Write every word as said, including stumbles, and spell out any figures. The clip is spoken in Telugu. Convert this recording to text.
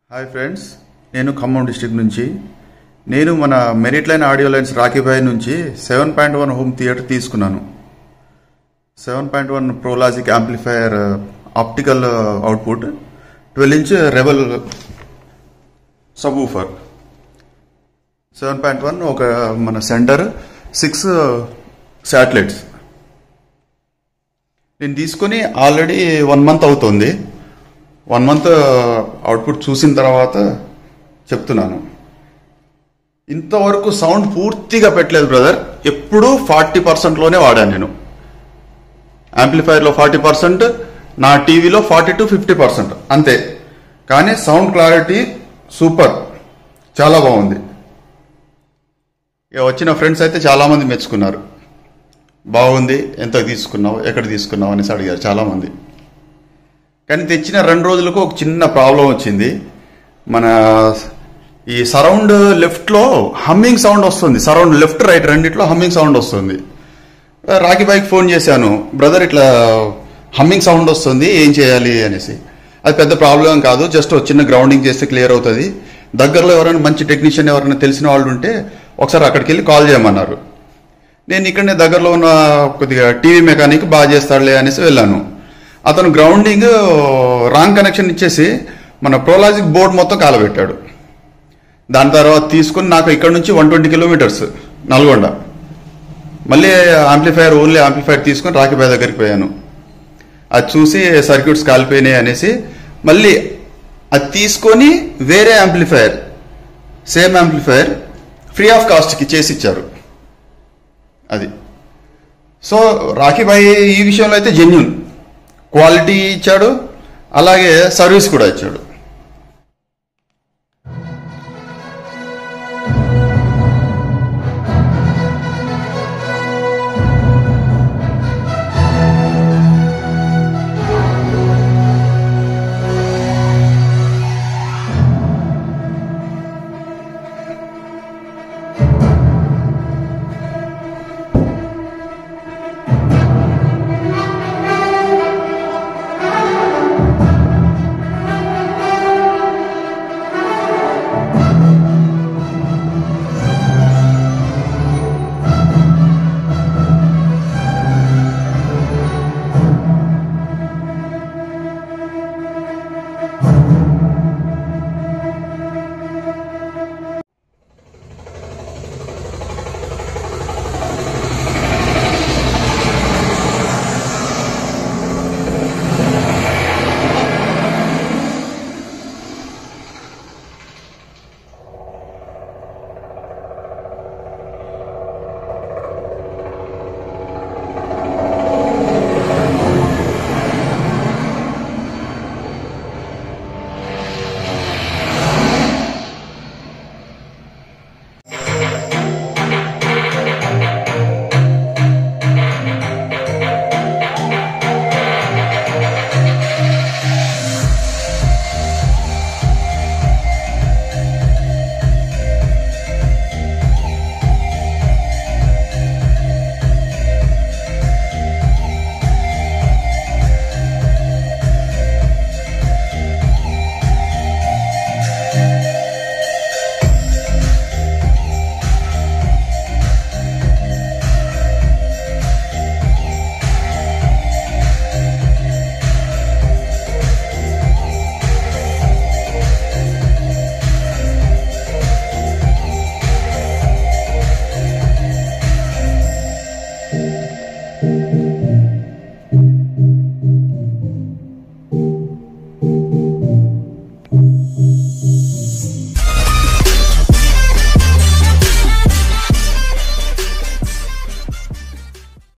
హాయ్ ఫ్రెండ్స్, నేను ఖమ్మం డిస్ట్రిక్ట్ నుంచి నేను మన merit line audio lines Rakhibhai నుంచి seven point one home theatre తీసుకున్నాను. Seven point one ProLogic amplifier optical output, twelve inch rebel subwoofer, seven point one ఒక మన సెంటర్, సిక్స్ శాటిలైట్స్. నేను తీసుకొని ఆల్రెడీ వన్ మంత్ అవుతుంది. వన్ మంత్ అవుట్పుట్ చూసిన తర్వాత చెప్తున్నాను. ఇంతవరకు సౌండ్ పూర్తిగా పెట్టలేదు బ్రదర్. ఎప్పుడూ ఫార్టీ పర్సెంట్లోనే వాడాను నేను. యాంప్లిఫైర్లో ఫార్టీ పర్సెంట్, నా టీవీలో ఫార్టీ టు ఫిఫ్టీ పర్సెంట్ అంతే. కానీ సౌండ్ క్లారిటీ సూపర్, చాలా బాగుంది. ఇక వచ్చిన ఫ్రెండ్స్ అయితే చాలామంది మెచ్చుకున్నారు. బాగుంది, ఎంత తీసుకున్నావు, ఎక్కడ తీసుకున్నావు అనేసి అడిగారు చాలామంది. కానీ తెచ్చిన రెండు రోజులకు ఒక చిన్న ప్రాబ్లం వచ్చింది. మన ఈ సరౌండ్ లెఫ్ట్లో హమ్మింగ్ సౌండ్ వస్తుంది. సరౌండ్ లెఫ్ట్ రైట్ రెండిట్లో హమ్మింగ్ సౌండ్ వస్తుంది. రాఖీబాయ్కి ఫోన్ చేశాను, బ్రదర్ ఇట్లా హమ్మింగ్ సౌండ్ వస్తుంది, ఏం చేయాలి అనేసి. అది పెద్ద ప్రాబ్లం కాదు, జస్ట్ చిన్న గ్రౌండింగ్ చేస్తే క్లియర్ అవుతుంది. దగ్గరలో ఎవరైనా మంచి టెక్నీషియన్ ఎవరైనా తెలిసిన వాళ్ళు ఉంటే ఒకసారి అక్కడికి వెళ్ళి కాల్ చేయమన్నారు. నేను ఇక్కడనే దగ్గరలో ఉన్న కొద్దిగా టీవీ మెకానిక్ బాగా చేస్తాడులే అనేసి వెళ్ళాను. అతను గ్రౌండింగ్ రాంగ్ కనెక్షన్ ఇచ్చేసి మన ప్రోలాజిక్ బోర్డ్ మొత్తం కాలబెట్టాడు. దాని తర్వాత తీసుకుని నాకు ఇక్కడ నుంచి వన్ ట్వంటీ కిలోమీటర్స్ నల్గొండ, మళ్ళీ యాంప్లిఫైర్ ఓన్లీ యాంప్లిఫైర్ తీసుకొని రాఖీబాయ్ దగ్గరికి పోయాను. అది చూసి సర్క్యూట్స్ కాలిపోయినాయి అనేసి మళ్ళీ అది తీసుకొని వేరే amplifier, same amplifier free of కాస్ట్కి చేసి ఇచ్చారు. అది సో రాఖీబాయ్ ఈ విషయంలో అయితే జెన్యూన్, క్వాలిటీ ఇచ్చాడు, అలాగే సర్వీస్ కూడా ఇచ్చాడు.